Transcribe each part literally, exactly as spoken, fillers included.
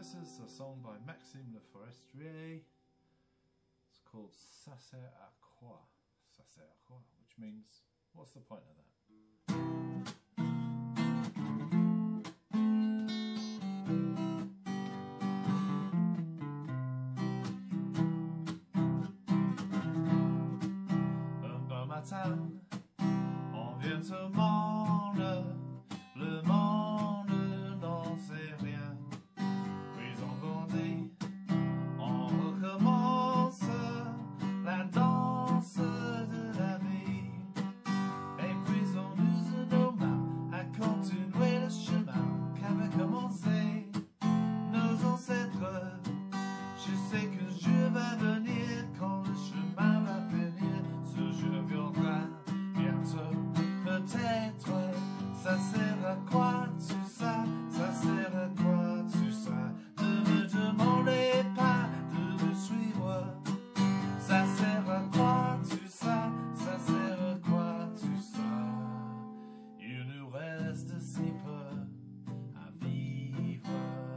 This is a song by Maxime LeForestier. It's called Ça sert à quoi? Ça sert à quoi? Which means, what's the point of that? Un bon matin, on vient au monde, le monde n'en sait rien. Puis on grandit, on recommence la danse de la vie. Et puis on use nos mains à continuer le chemin qu'avaient commencé nos ancêtres. Je sais qu'un jour va venir quand le chemin va finir. Ce jour viendra bientôt, peut-être. Ça sert à quoi tout ça? Ça sert à quoi tout ça? Ne me demandez pas de me suivre. Ça sert à quoi tout ça? Ça sert à quoi tout ça? Il nous reste si peu à vivre.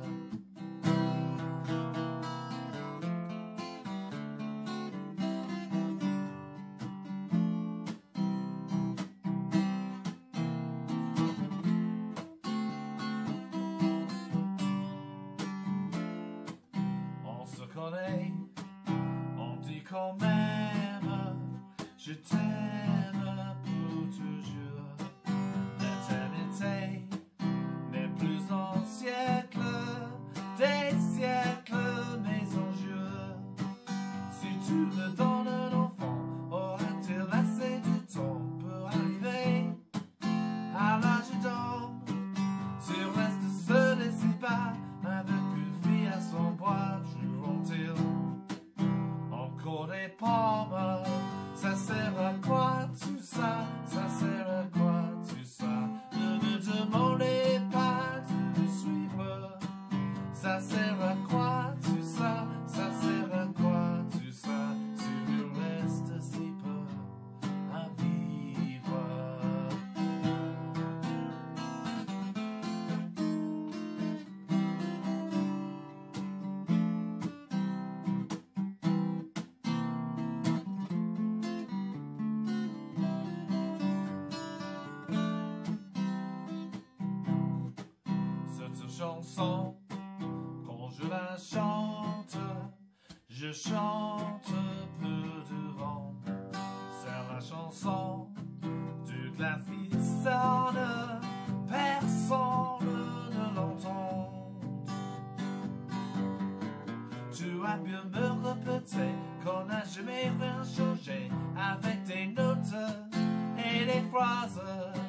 On se connaît, on dit quand même, je t'aime pour toujours. L'éternité n'est plus un siècle, des siècles, mais un jour. Si tu me donnes un enfant, aura-t-il assez du temps pour arriver à l'âge d'homme? Tu restes seul et si bas, avec une fille à son bois, joueront-ils encore des pommes? Ça sert à quoi tout ça? Ça sert à quoi tout ça? Ne me demandez pas de me suivre. Ça sert à quoi tout ça? Ça sert à quoi tout ça? Tu nous restes si peu à vivre. Cette chanson, quand je la chante, je chante peu devant. C'est la chanson du classicien, personne ne l'entend. Tu as bien me répéter qu'on n'a jamais rien changé avec des notes et des phrases.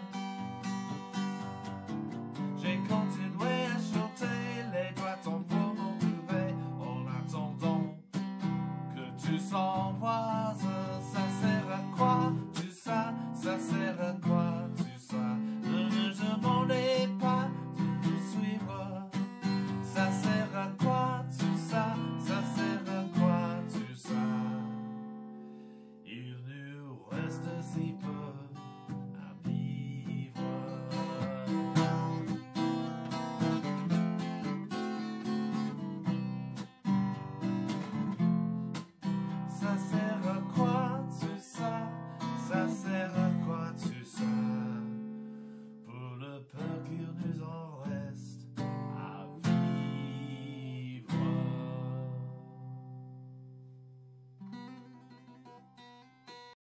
J'ai continué à chanter, les doigts tombent m'ont trouvé en attendant que tu s'envoises.